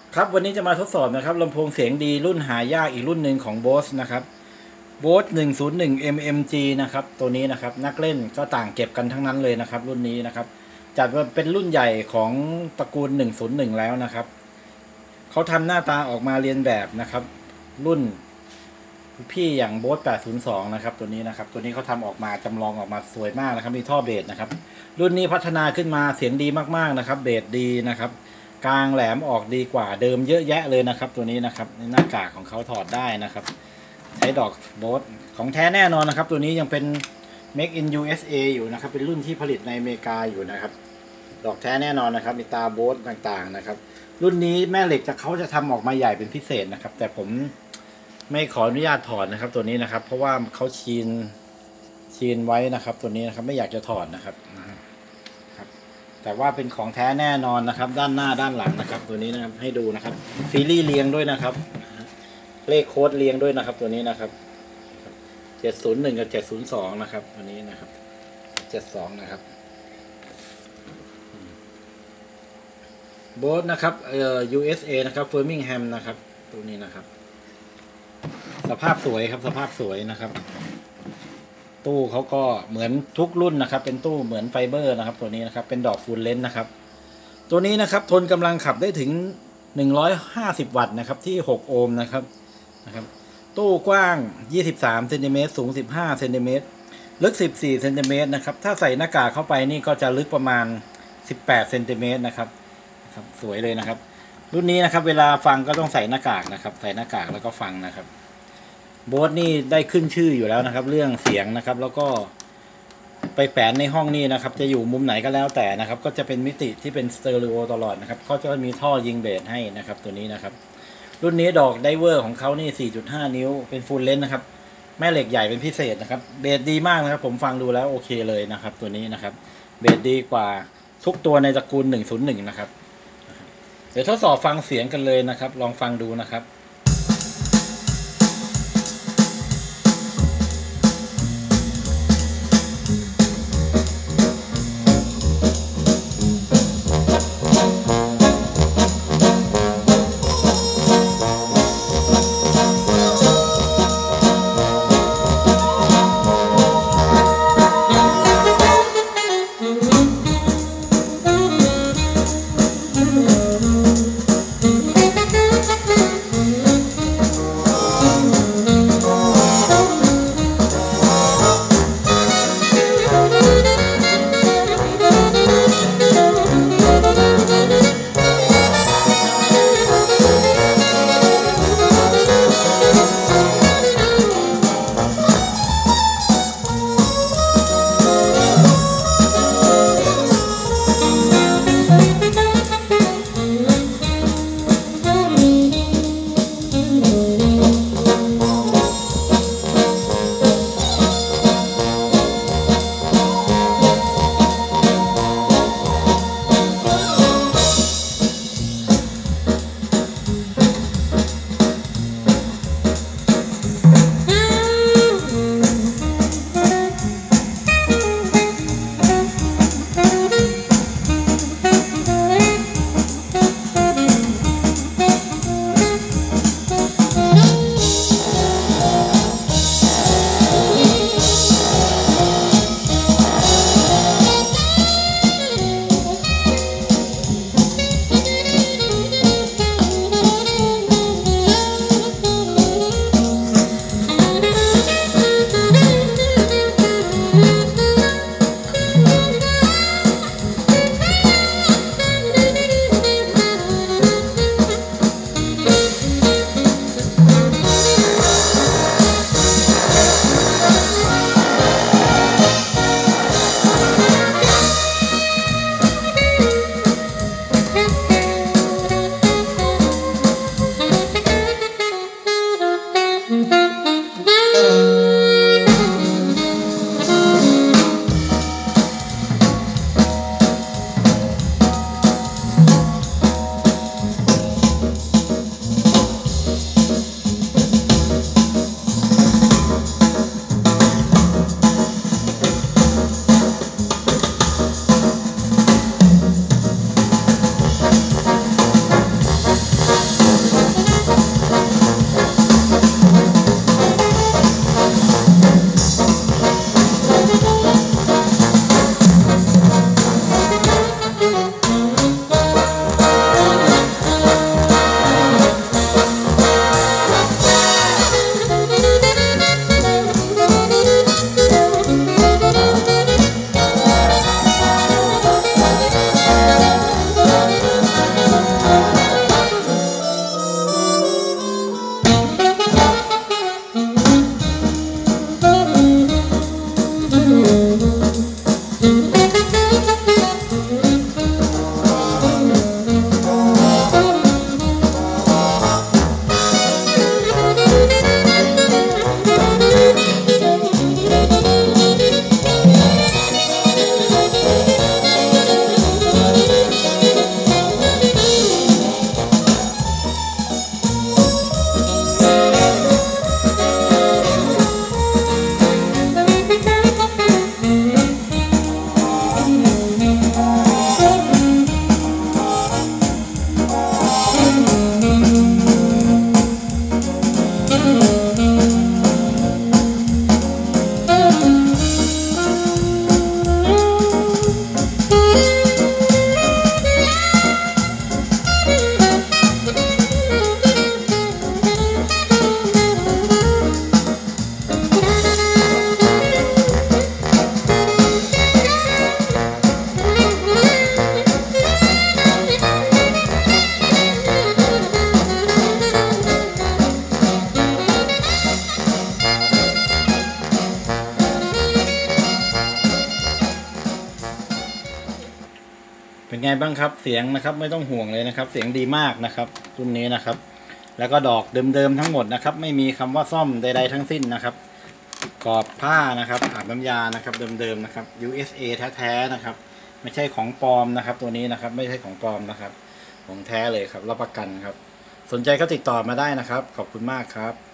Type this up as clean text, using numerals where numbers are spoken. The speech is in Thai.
ครับวันนี้จะมาทดสอบนะครับลำโพงเสียงดีรุ่นหายากอีกรุ่นหนึ่งของ Bose นะครับ Bose 101 MMG นะครับตัวนี้นะครับนักเล่นก็ต่างเก็บกันทั้งนั้นเลยนะครับรุ่นนี้นะครับจัดว่าเป็นรุ่นใหญ่ของตระกูล101แล้วนะครับเขาทำหน้าตาออกมาเรียนแบบนะครับรุ่นพี่อย่าง Bose 802นะครับตัวนี้นะครับตัวนี้เขาทำออกมาจำลองออกมาสวยมากนะครับมีท่อเบสนะครับรุ่นนี้พัฒนาขึ้นมาเสียงดีมากๆนะครับเบสดีนะครับกลางแหลมออกดีกว่าเดิมเยอะแยะเลยนะครับตัวนี้นะครับหน้ากากของเขาถอดได้นะครับใช้ดอกโบสของแท้แน่นอนนะครับตัวนี้ยังเป็น Make in USA อยู่นะครับเป็นรุ่นที่ผลิตในอเมริกาอยู่นะครับดอกแท้แน่นอนนะครับมีตาโบสต่างๆนะครับรุ่นนี้แม่เหล็กเขาจะทำออกมาใหญ่เป็นพิเศษนะครับแต่ผมไม่ขออนุญาตถอดนะครับตัวนี้นะครับเพราะว่าเขาชีนไว้นะครับตัวนี้นะครับไม่อยากจะถอดนะครับแต่ว่าเป็นของแท้แน่นอนนะครับด้านหน้าด้านหลังนะครับตัวนี้นะครับให้ดูนะครับซีรีส์เรียงด้วยนะครับเลขโค้ดเรียงด้วยนะครับตัวนี้นะครับ701กับ702นะครับตัวนี้นะครับ72นะครับโบสนะครับUSA นะครับเฟอร์มิงแฮมนะครับตัวนี้นะครับสภาพสวยครับสภาพสวยนะครับตู้เขาก็เหมือนทุกรุ่นนะครับเป็นตู้เหมือนไฟเบอร์นะครับตัวนี้นะครับเป็นดอกฟูลเลนส์นะครับตัวนี้นะครับทนกำลังขับได้ถึง150วัตต์นะครับที่6โอห์มนะครับตู้กว้าง23เซนติเมตรสูง15เซนติเมตรลึก14เซนติเมตรนะครับถ้าใส่หน้ากากเข้าไปนี่ก็จะลึกประมาณ18เซนติเมตรนะครับสวยเลยนะครับรุ่นนี้นะครับเวลาฟังก็ต้องใส่หน้ากากนะครับใส่หน้ากากแล้วก็ฟังนะครับโบสนี่ได้ขึ้นชื่ออยู่แล้วนะครับเรื่องเสียงนะครับแล้วก็ไปแฝนในห้องนี้นะครับจะอยู่มุมไหนก็แล้วแต่นะครับก็จะเป็นมิติที่เป็นสเตอริโอตลอดนะครับเขาจะมีท่อยิงเบสให้นะครับตัวนี้นะครับรุ่นนี้ดอกไดเวอร์ของเขานี่ 4.5 นิ้วเป็นฟูลเลนส์นะครับแม่เหล็กใหญ่เป็นพิเศษนะครับเบสดีมากนะครับผมฟังดูแล้วโอเคเลยนะครับตัวนี้นะครับเบสดีกว่าทุกตัวในตระกูล101นะครับเดี๋ยวทดสอบฟังเสียงกันเลยนะครับลองฟังดูนะครับไงบ้างครับเสียงนะครับไม่ต้องห่วงเลยนะครับเสียงดีมากนะครับรุ่นนี้นะครับแล้วก็ดอกเดิมๆทั้งหมดนะครับไม่มีคำว่าซ่อมใดๆทั้งสิ้นนะครับกรอบผ้านะครับอาบน้ำยานะครับเดิมๆนะครับ USA แท้ๆนะครับไม่ใช่ของปลอมนะครับตัวนี้นะครับไม่ใช่ของปลอมนะครับของแท้เลยครับรับประกันครับสนใจก็ติดต่อมาได้นะครับขอบคุณมากครับ